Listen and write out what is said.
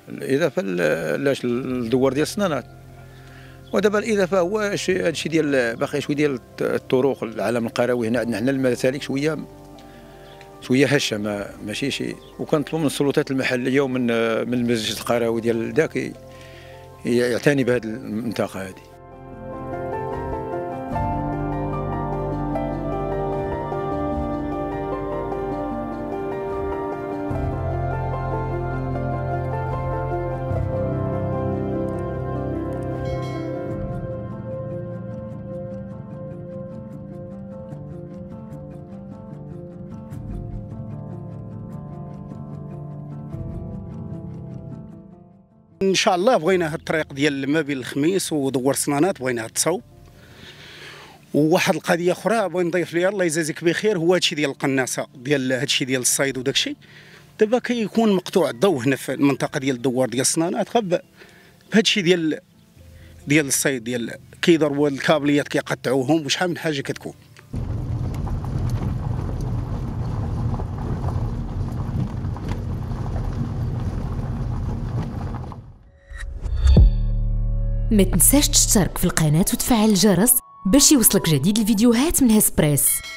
الاضافه لاش الدوار ديال السنانات. ودابا الاضافه هو هادشي ديال باقي شويه ديال الطرق. العالم القروي هنا عندنا المسالك شويه هشه، ماشي شي. وكنطلبوا من السلطات المحليه ومن المجلس القروي ديال داك يعتني بهذه المنطقه هذه. ان شاء الله بغينا هاد الطريق ديال ما بين الخميس ودوار سنانات بغيناها تصاوب. وواحد القضيه اخرى بغيت نضيف ليها الله يجازيك بخير، هو هادشي ديال القناصه ديال هادشي ديال الصيد وداكشي. دابا كيكون مقطوع الضوء هنا في المنطقه ديال الدوار ديال السنانات بهادشي ديال الصيد ديال كيضربوا الكابليات كيقطعوهم وشحال من حاجه كتكون. ما تنساش تشترك في القناة وتفعل الجرس باش يوصلك جديد الفيديوهات من هسبريس.